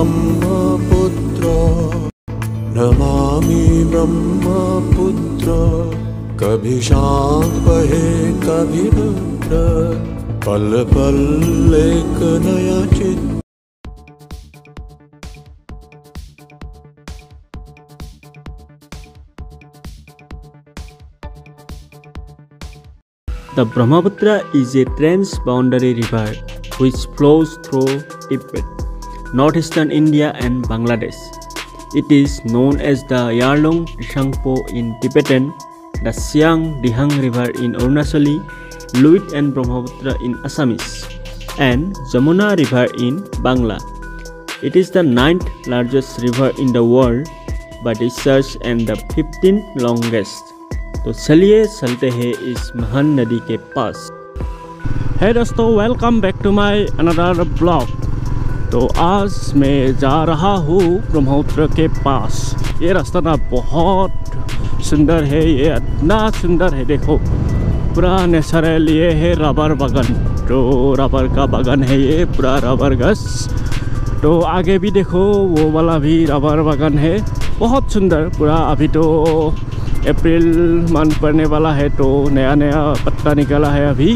ब्रह्मपुत्र नमामि ब्रह्मपुत्र। कभी शांत बहे कभी रुद्र, पल पल एक नया चित्र। The Brahmaputra is a transboundary river which flows through Tibet, northeastern India and Bangladesh. It is known as the Yarlung Trishangpo in Tibetan, the Siang Dihang River in Arunachali, Luit and Brahmaputra in Assamese, and Jamuna River in Bangla. It is the 9th largest river in the world by research and the 15th longest. तो चलिए चलते हैं इस महान नदी के पास। है दोस्तों, welcome back to my another blog. तो आज मैं जा रहा हूँ ब्रह्मपुत्र के पास। ये रास्ता ना बहुत सुंदर है, ये इतना सुंदर है, देखो पूरा नेचुरल। ये है रबर बागान, तो रबर का बागान है ये, पूरा रबर गस। तो आगे भी देखो वो वाला भी रबर बागान है, बहुत सुंदर पूरा। अभी तो अप्रैल मंथ पड़ने वाला है, तो नया नया पत्ता निकला है अभी।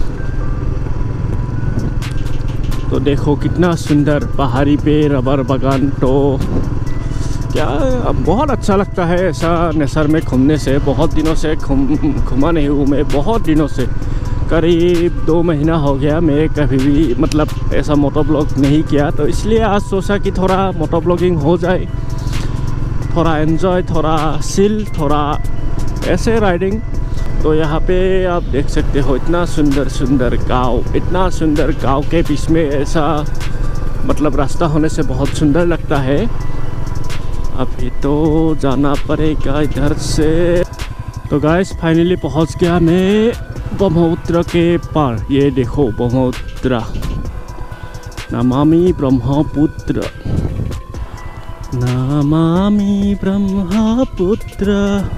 तो देखो कितना सुंदर पहाड़ी पे रबर बागान। तो क्या बहुत अच्छा लगता है ऐसा नेचर में घूमने से। बहुत दिनों से घूमा नहीं हूँ मैं, बहुत दिनों से, करीब 2 महीना हो गया मैं कभी भी मतलब ऐसा मोटो ब्लॉग नहीं किया। तो इसलिए आज सोचा कि थोड़ा मोटो ब्लॉगिंग हो जाए, थोड़ा एंजॉय, थोड़ा चिल, थोड़ा ऐसे राइडिंग। तो यहाँ पे आप देख सकते हो इतना सुंदर सुंदर गांव, इतना सुंदर गांव के बीच में ऐसा मतलब रास्ता होने से बहुत सुंदर लगता है। अभी तो जाना पड़ेगा इधर से। तो गाइस फाइनली पहुँच गया मैं ब्रह्मपुत्र के पार। ये देखो ब्रह्मपुत्र, नमामि ब्रह्मपुत्र, नमामि ब्रह्मपुत्र,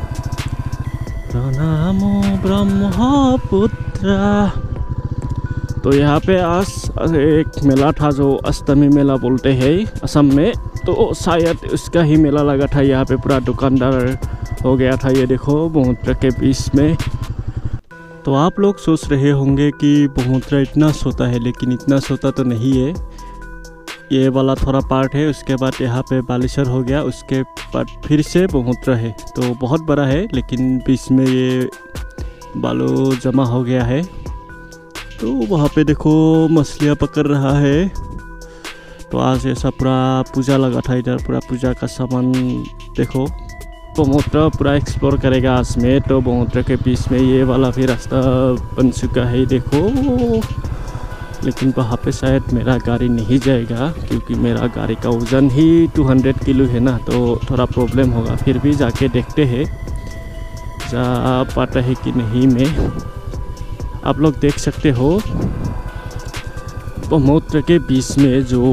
प्रणामो ब्रह्मपुत्र। तो यहाँ पे आज एक मेला था जो अष्टमी मेला बोलते हैं असम में, तो शायद उसका ही मेला लगा था। यहाँ पे पूरा दुकानदार हो गया था। ये देखो ब्रह्मपुत्र के बीच में। तो आप लोग सोच रहे होंगे कि ब्रह्मपुत्र इतना सोता है, लेकिन इतना सोता तो नहीं है। ये वाला थोड़ा पार्ट है, उसके बाद यहाँ पे बालेश्वर हो गया, उसके बाद फिर से ब्रह्मपुत्र है। तो बहुत बड़ा है, लेकिन बीच में ये बालू जमा हो गया है। तो वहाँ पे देखो मछलियाँ पकड़ रहा है। तो आज ऐसा पूरा पूजा लगा था इधर, पूरा पूजा का सामान देखो। ब्रह्मपुत्र पूरा एक्सप्लोर करेगा आज में। तो ब्रह्मपुत्र के बीच में ये वाला भी रास्ता बन चुका है देखो, लेकिन वहाँ पे शायद मेरा गाड़ी नहीं जाएगा, क्योंकि मेरा गाड़ी का वज़न ही 200 किलो है ना, तो थोड़ा प्रॉब्लम होगा। फिर भी जाके देखते हैं जा पाता है कि नहीं मैं। आप लोग देख सकते हो ब्रह्मपुत्र के बीच में जो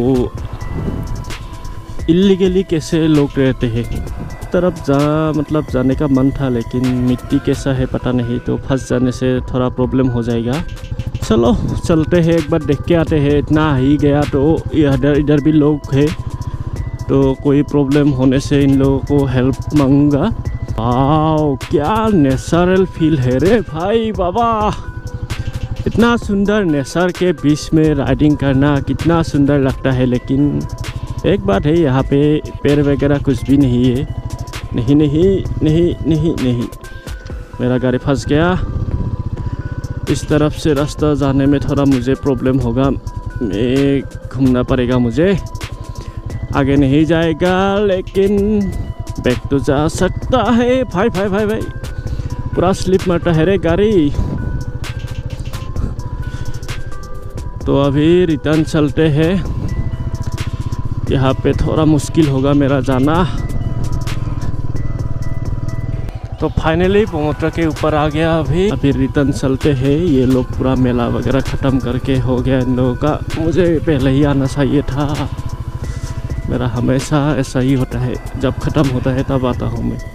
इल्लीगली कैसे लोग रहते हैं। तरफ जाने का मन था, लेकिन मिट्टी कैसा है पता नहीं, तो फंस जाने से थोड़ा प्रॉब्लम हो जाएगा। चलो चलते हैं, एक बार देख के आते हैं। इतना ही गया तो इधर भी लोग हैं, तो कोई प्रॉब्लम होने से इन लोगों को हेल्प मांगूंगा। वाओ क्या नेचुरल फील है रे भाई बाबा। इतना सुंदर नेचर के बीच में राइडिंग करना कितना सुंदर लगता है। लेकिन एक बात है, यहाँ पे पेड़ वगैरह कुछ भी नहीं है। नहीं नहीं नहीं नहीं नहीं, मेरा गाड़ी फंस गया। इस तरफ से रास्ता जाने में थोड़ा मुझे प्रॉब्लम होगा, मैं घूमना पड़ेगा मुझे। आगे नहीं जाएगा, लेकिन बैक तो जा सकता है। भाई भाई भाई भाई पूरा स्लिप मारता है रे गाड़ी। तो अभी रिटर्न चलते हैं। यहाँ पे थोड़ा मुश्किल होगा मेरा जाना। तो फाइनली ब्रह्मपुत्र के ऊपर आ गया। अभी रिटर्न चलते हैं। ये लोग पूरा मेला वगैरह ख़त्म करके हो गया इन लोगों का। मुझे पहले ही आना चाहिए था। मेरा हमेशा ऐसा ही होता है, जब ख़त्म होता है तब आता हूँ मैं।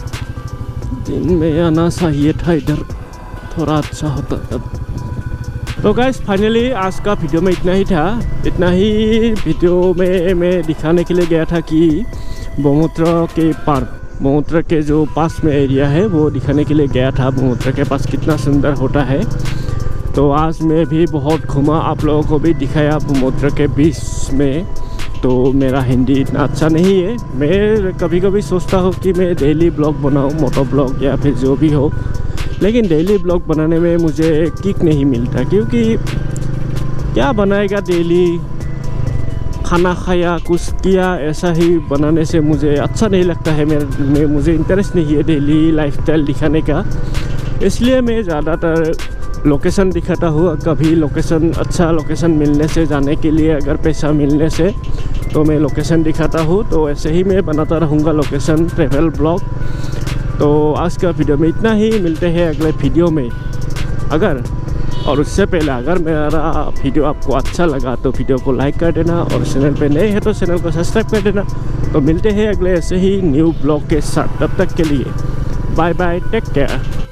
दिन में आना चाहिए था इधर, थोड़ा अच्छा होता तब। तो गाइस फाइनली आज का वीडियो में इतना ही था। इतना ही वीडियो में मैं दिखाने के लिए गया था कि ब्रह्मपुत्र के पार्क, ब्रह्मपुत्र के जो पास में एरिया है वो दिखाने के लिए गया था। ब्रह्मपुत्र के पास कितना सुंदर होता है। तो आज मैं भी बहुत घूमा, आप लोगों को भी दिखाया ब्रह्मपुत्र के बीच में। तो मेरा हिंदी इतना अच्छा नहीं है। मैं कभी कभी सोचता हूँ कि मैं डेली ब्लॉग बनाऊँ, मोटो ब्लॉग या फिर जो भी हो, लेकिन डेली ब्लॉग बनाने में मुझे किक नहीं मिलता, क्योंकि क्या बनाएगा डेली, खाना खाया कुछ किया ऐसा ही बनाने से मुझे अच्छा नहीं लगता है। मुझे इंटरेस्ट नहीं है डेली लाइफस्टाइल दिखाने का। इसलिए मैं ज़्यादातर लोकेशन दिखाता हूँ। कभी लोकेशन, अच्छा लोकेशन मिलने से, जाने के लिए अगर पैसा मिलने से, तो मैं लोकेशन दिखाता हूँ। तो ऐसे ही मैं बनाता रहूँगा लोकेशन ट्रैवल ब्लॉग। तो आज का वीडियो में इतना ही। मिलते हैं अगले वीडियो में। और उससे पहले अगर मेरा वीडियो आपको अच्छा लगा तो वीडियो को लाइक कर देना, और चैनल पे नए हैं तो चैनल को सब्सक्राइब कर देना। तो मिलते हैं अगले ऐसे ही न्यू ब्लॉग के साथ। तब तक के लिए बाय बाय, टेक केयर।